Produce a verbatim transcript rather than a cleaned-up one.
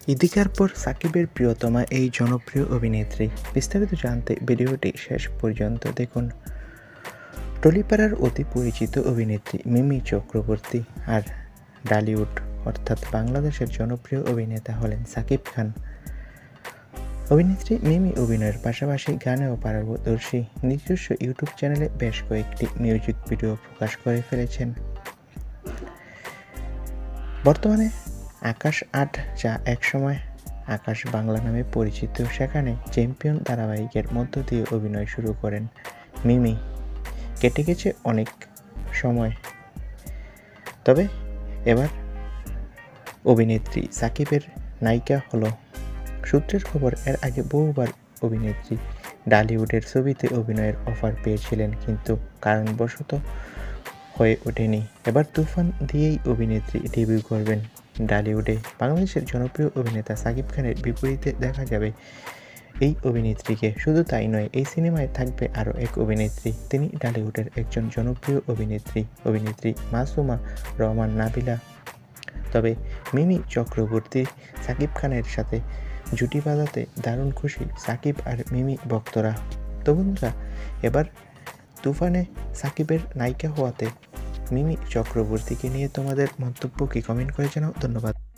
ইদিকার পর সাকিবের প্রিয়তমা এই জনপ্রিয় অভিনেত্রী। বিস্তারিত জানতে ভিডিওটি শেষ পর্যন্ত দেখুন। টলিপাড়ার অতি পরিচিত অভিনেত্রী মিমি চক্রবর্তী আর ডালিউড অর্থাৎ বাংলাদেশের জনপ্রিয় অভিনেতা হলেন সাকিব খান। অভিনেত্রী মিমি অভিনয়ের পাশাপাশি গানেও পারদর্শী। নিজস্ব ইউটিউব চ্যানেলে বেশ কয়েকটি মিউজিক ভিডিও প্রকাশ করে ফেলেছেন। বর্তমানে আকাশ আট, যা একসময় আকাশ বাংলা নামে পরিচিত, সেখানে চ্যাম্পিয়ন ধারাবাহিকের মধ্য দিয়ে অভিনয় শুরু করেন মিমি। কেটে গেছে অনেক সময়, তবে এবার অভিনেত্রী সাকিবের নায়িকা হলো। সূত্রের খবর, এর আগে বহুবার অভিনেত্রী ডালিউডের ছবিতে অভিনয়ের অফার পেয়েছিলেন, কিন্তু কারণবশত হয়ে ওঠেনি। এবার তুফান দিয়েই অভিনেত্রী ডেবিউ করবেন ডালিউডে। বাংলাদেশের জনপ্রিয় অভিনেতা সাকিব খানের বিপরীতে দেখা যাবে এই অভিনেত্রীকে। শুধু তাই নয়, এই সিনেমায় থাকবে আরও এক অভিনেত্রী। তিনি ডালিউডের একজন জনপ্রিয় অভিনেত্রী অভিনেত্রী মাসুমা রহমান নাবিলা। তবে মিমি চক্রবর্তী সাকিব খানের সাথে জুটি বাঁধাতে দারুণ খুশি সাকিব আর মিমি ভক্তরা। তো বন্ধুরা, এবার তুফানে সাকিবের নায়িকা হওয়াতে মিমি চক্রবর্তীকে নিয়ে তোমাদের মন্তব্য কি কমেন্ট করে জানাও। ধন্যবাদ।